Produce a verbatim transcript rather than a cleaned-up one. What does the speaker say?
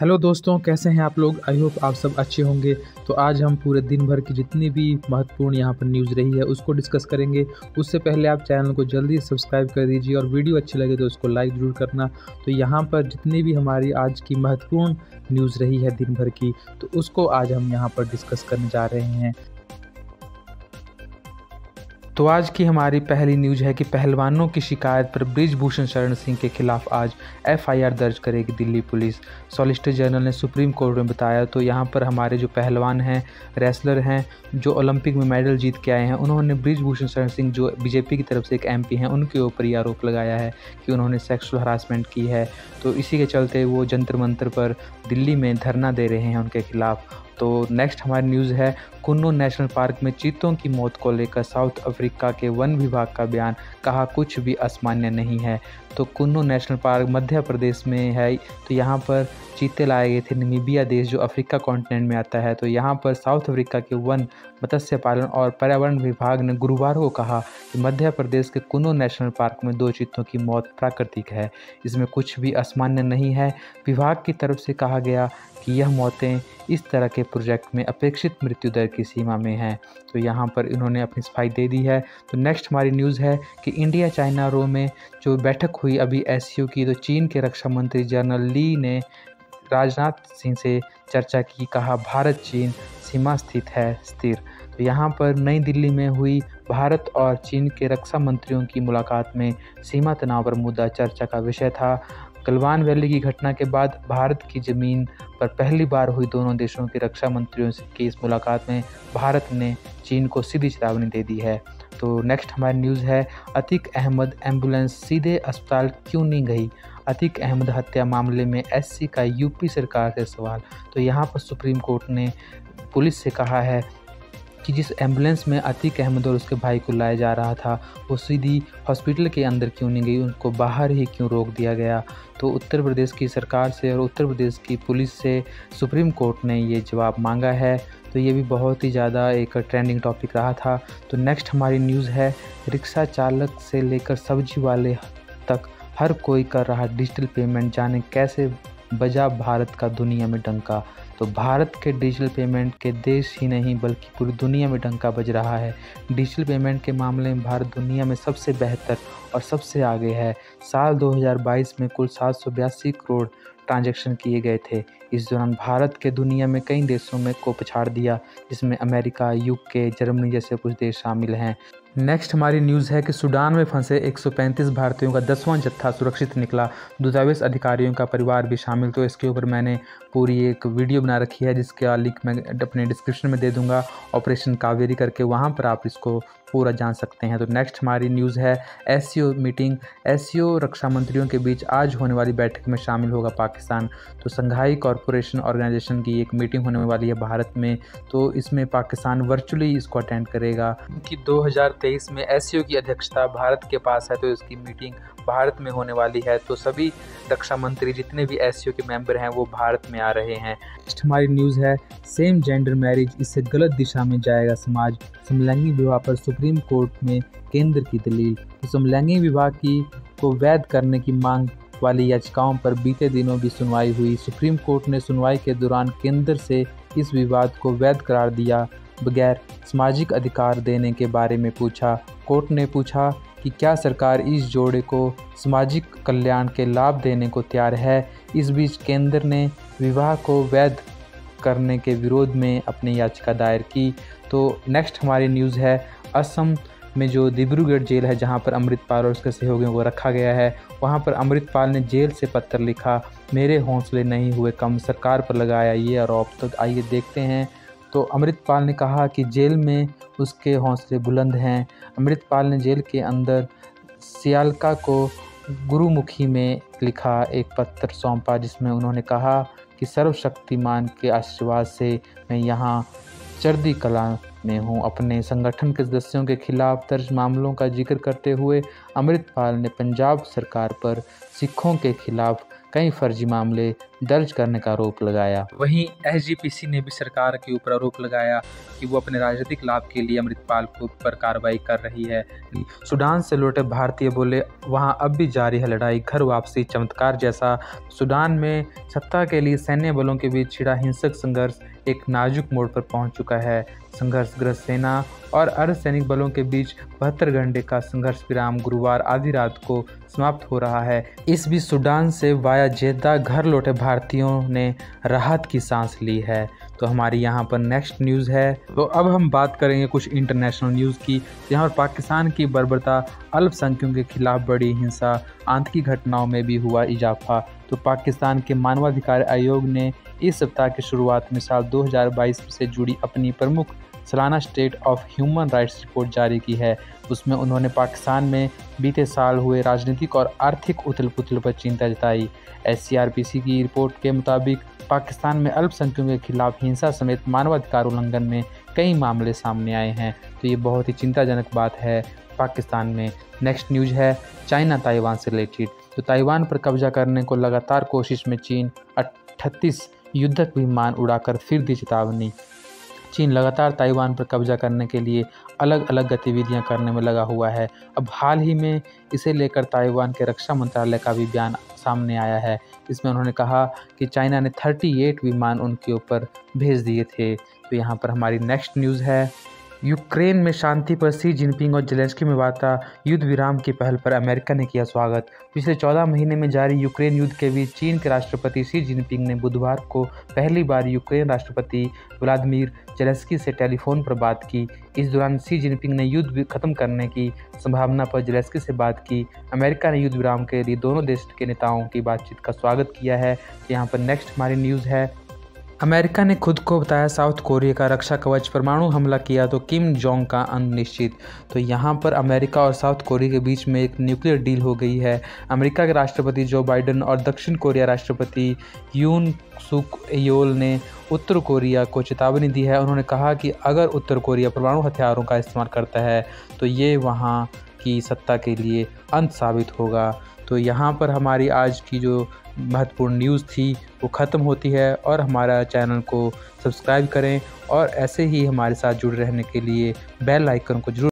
Hello दोस्तों, कैसे हैं आप लोग। आई होप आप सब अच्छे होंगे। तो आज हम पूरे दिन भर की जितनी भी महत्वपूर्ण यहाँ पर न्यूज़ रही है उसको डिस्कस करेंगे। उससे पहले आप चैनल को जल्दी सब्सक्राइब कर दीजिए और वीडियो अच्छी लगे तो उसको लाइक ज़रूर करना। तो यहाँ पर जितनी भी हमारी आज की महत्वपूर्ण न्यूज़ रही है दिन भर की, तो उसको आज हम यहाँ पर डिस्कस करने जा रहे हैं। तो आज की हमारी पहली न्यूज़ है कि पहलवानों की शिकायत पर बृजभूषण शरण सिंह के खिलाफ आज एफआईआर दर्ज करेगी दिल्ली पुलिस। सॉलिसिटर जनरल ने सुप्रीम कोर्ट में बताया। तो यहाँ पर हमारे जो पहलवान हैं, रेसलर हैं, जो ओलंपिक में मेडल जीत के आए हैं, उन्होंने बृजभूषण शरण सिंह जो बीजेपी की तरफ से एक एमपी हैं, उनके ऊपर ये आरोप लगाया है कि उन्होंने सेक्सुअल हरासमेंट की है। तो इसी के चलते वो जंतर मंतर पर दिल्ली में धरना दे रहे हैं उनके खिलाफ। तो नेक्स्ट हमारी न्यूज़ है कुन्नू नेशनल पार्क में चीतों की मौत को लेकर साउथ अफ्रीका के वन विभाग का बयान, कहा कुछ भी असामान्य नहीं है। तो कुन्नू नेशनल पार्क मध्य प्रदेश में है। तो यहाँ पर चीते लाए गए थे नमीबिया देश जो अफ्रीका कॉन्टिनेंट में आता है। तो यहाँ पर साउथ अफ्रीका के वन, मत्स्य पालन और पर्यावरण विभाग ने गुरुवार को कहा कि मध्य प्रदेश के कुन्नू नेशनल पार्क में दो चीतों की मौत प्राकृतिक है, इसमें कुछ भी असामान्य नहीं है। विभाग की तरफ से कहा गया कि यह मौतें इस तरह के प्रोजेक्ट में अपेक्षित मृत्यु दर की सीमा में हैं। तो यहाँ पर इन्होंने अपनी सफाई दे दी है। तो नेक्स्ट हमारी न्यूज़ है कि इंडिया चाइना रो में जो बैठक हुई अभी एससीओ की, तो चीन के रक्षा मंत्री जनरल ली ने राजनाथ सिंह से चर्चा की, कहा भारत चीन सीमा स्थित है स्थिर। तो यहाँ पर नई दिल्ली में हुई भारत और चीन के रक्षा मंत्रियों की मुलाकात में सीमा तनाव पर मुद्दा चर्चा का विषय था। गलवान वैली की घटना के बाद भारत की ज़मीन पर पहली बार हुई दोनों देशों के रक्षा मंत्रियों की इस मुलाकात में भारत ने चीन को सीधी चेतावनी दे दी है। तो नेक्स्ट हमारी न्यूज़ है अतीक अहमद एम्बुलेंस सीधे अस्पताल क्यों नहीं गई। अतीक अहमद हत्या मामले में एससी का यूपी सरकार से सवाल। तो यहाँ पर सुप्रीम कोर्ट ने पुलिस से कहा है कि जिस एम्बुलेंस में अतीक अहमद और उसके भाई को लाया जा रहा था वो सीधी हॉस्पिटल के अंदर क्यों नहीं गई, उनको बाहर ही क्यों रोक दिया गया। तो उत्तर प्रदेश की सरकार से और उत्तर प्रदेश की पुलिस से सुप्रीम कोर्ट ने ये जवाब मांगा है। तो ये भी बहुत ही ज़्यादा एक ट्रेंडिंग टॉपिक रहा था। तो नेक्स्ट हमारी न्यूज़ है रिक्शा चालक से लेकर सब्जी वाले तक हर कोई कर रहा डिजिटल पेमेंट, जाने कैसे बजा भारत का दुनिया में डंका। तो भारत के डिजिटल पेमेंट के देश ही नहीं बल्कि पूरी दुनिया में डंका बज रहा है। डिजिटल पेमेंट के मामले में भारत दुनिया में सबसे बेहतर और सबसे आगे है। साल दो हज़ार बाईस में कुल सात सौ बयासी करोड़ ट्रांजैक्शन किए गए थे। इस दौरान भारत के दुनिया में कई देशों में को पछाड़ दिया, जिसमें अमेरिका, यूके, जर्मनी जैसे कुछ देश शामिल हैं। नेक्स्ट हमारी न्यूज़ है कि सूडान में फंसे एक सौ पैंतीस भारतीयों का दसवां जत्था सुरक्षित निकला, दूतावास अधिकारियों का परिवार भी शामिल। तो इसके ऊपर मैंने पूरी एक वीडियो बना रखी है जिसका लिंक मैं अपने डिस्क्रिप्शन में दे दूंगा, ऑपरेशन कावेरी करके, वहां पर आप इसको पूरा जान सकते हैं। तो नेक्स्ट हमारी न्यूज़ है एससीओ मीटिंग। एससीओ रक्षा मंत्रियों के बीच आज होने वाली बैठक में शामिल होगा पाकिस्तान। तो संघाई कॉरपोरेशन ऑर्गेनाइजेशन की एक मीटिंग होने वाली है भारत में। तो इसमें पाकिस्तान वर्चुअली इसको अटेंड करेगा कि दो हज़ार तेईस में एससीओ की अध्यक्षता भारत के पास है। तो इसकी मीटिंग भारत में होने वाली है। तो सभी रक्षा मंत्री जितने भी एससीओ के मेंबर हैं वो भारत में आ रहे हैं। नेक्स्ट हमारी न्यूज़ है सेम जेंडर मैरिज, इससे गलत दिशा में जाएगा समाज। समलैंगी विवाह पर सुप्रीम कोर्ट में केंद्र की दलील। तो समलैंगी विवाह की को वैध करने की मांग वाली याचिकाओं पर बीते दिनों भी सुनवाई हुई। सुप्रीम कोर्ट ने सुनवाई के दौरान केंद्र से इस विवाद को वैध करार दिया बगैर सामाजिक अधिकार देने के बारे में पूछा। कोर्ट ने पूछा कि क्या सरकार इस जोड़े को सामाजिक कल्याण के लाभ देने को तैयार है। इस बीच केंद्र ने विवाह को वैध करने के विरोध में अपनी याचिका दायर की। तो नेक्स्ट हमारी न्यूज़ है असम में जो डिब्रूगढ़ जेल है जहां पर अमृतपाल और उसके सहयोगियों को रखा गया है, वहां पर अमृतपाल ने जेल से पत्र लिखा, मेरे हौसले नहीं हुए कम, सरकार पर लगाया ये आरोप। तो आइए देखते हैं। तो अमृतपाल ने कहा कि जेल में उसके हौसले बुलंद हैं। अमृतपाल ने जेल के अंदर सियालका को गुरुमुखी में लिखा एक पत्र सौंपा, जिसमें उन्होंने कहा कि सर्वशक्तिमान के आशीर्वाद से मैं यहाँ चढ़ती कला में हूँ। अपने संगठन के सदस्यों के खिलाफ दर्ज मामलों का जिक्र करते हुए अमृतपाल ने पंजाब सरकार पर सिखों के खिलाफ कई फर्जी मामले दर्ज करने का आरोप लगाया। वहीं एस जी पी सी ने भी सरकार के ऊपर आरोप लगाया कि वो अपने राजनीतिक लाभ के लिए अमृतपाल को पर कार्रवाई कर रही है। सूडान से लौटे भारतीय बोले वहां अब भी जारी है लड़ाई, घर वापसी चमत्कार जैसा। सूडान में सत्ता के लिए सैन्य बलों के बीच छिड़ा हिंसक संघर्ष एक नाजुक मोड़ पर पहुंच चुका है। संघर्षग्रस्त सेना और अर्धसैनिक बलों के बीच बहत्तर घंटे का संघर्ष विराम गुरुवार आधी रात को समाप्त हो रहा है। इस बीच सूडान से वाया जेद्दा घर लौटे भारतीयों ने राहत की सांस ली है। तो हमारी यहाँ पर नेक्स्ट न्यूज़ है। तो अब हम बात करेंगे कुछ इंटरनेशनल न्यूज़ की, जहाँ पर पाकिस्तान की बर्बरता, अल्पसंख्यकों के खिलाफ बड़ी हिंसा, आतंकी घटनाओं में भी हुआ इजाफा। तो पाकिस्तान के मानवाधिकार आयोग ने इस सप्ताह की शुरुआत में साल दो हज़ार बाईस से जुड़ी अपनी प्रमुख सालाना state of human rights report जारी की है। उसमें उन्होंने पाकिस्तान में बीते साल हुए राजनीतिक और आर्थिक उथल पुथल पर चिंता जताई। S C R P C की रिपोर्ट के मुताबिक पाकिस्तान में अल्पसंख्यकों के खिलाफ हिंसा समेत मानवाधिकार उल्लंघन में कई मामले सामने आए हैं। तो ये बहुत ही चिंताजनक बात है पाकिस्तान में। नेक्स्ट न्यूज़ है चाइना ताइवान से रिलेटेड। तो ताइवान पर कब्जा करने को लगातार कोशिश में चीन, अट्ठतीस युद्धक विमान उड़ाकर फिर दी चेतावनी। चीन लगातार ताइवान पर कब्जा करने के लिए अलग अलग गतिविधियां करने में लगा हुआ है। अब हाल ही में इसे लेकर ताइवान के रक्षा मंत्रालय का भी बयान सामने आया है। इसमें उन्होंने कहा कि चाइना ने अड़तीस विमान उनके ऊपर भेज दिए थे। तो यहाँ पर हमारी नेक्स्ट न्यूज़ है यूक्रेन में शांति पर शी जिनपिंग और जेलेंस्की में वार्ता, युद्ध विराम की पहल पर अमेरिका ने किया स्वागत। पिछले चौदह महीने में जारी यूक्रेन युद्ध के बीच चीन के राष्ट्रपति शी जिनपिंग ने बुधवार को पहली बार यूक्रेन राष्ट्रपति व्लादिमीर जेलेंस्की से टेलीफोन पर बात की। इस दौरान शी जिनपिंग ने युद्ध खत्म करने की संभावना पर जेलेंस्की से बात की। अमेरिका ने युद्ध विराम के लिए दोनों देश के नेताओं की बातचीत का स्वागत किया है। यहाँ पर नेक्स्ट हमारी न्यूज़ है अमेरिका ने खुद को बताया साउथ कोरिया का रक्षा कवच, परमाणु हमला किया तो किम जोंग का अंत निश्चित। तो यहाँ पर अमेरिका और साउथ कोरिया के बीच में एक न्यूक्लियर डील हो गई है। अमेरिका के राष्ट्रपति जो बाइडेन और दक्षिण कोरिया राष्ट्रपति यून सुक येओल ने उत्तर कोरिया को चेतावनी दी है। उन्होंने कहा कि अगर उत्तर कोरिया परमाणु हथियारों का इस्तेमाल करता है तो ये वहाँ की सत्ता के लिए अंत साबित होगा। तो यहाँ पर हमारी आज की जो महत्वपूर्ण न्यूज़ थी वो ख़त्म होती है। और हमारा चैनल को सब्सक्राइब करें और ऐसे ही हमारे साथ जुड़े रहने के लिए बेल आइकन को जरूर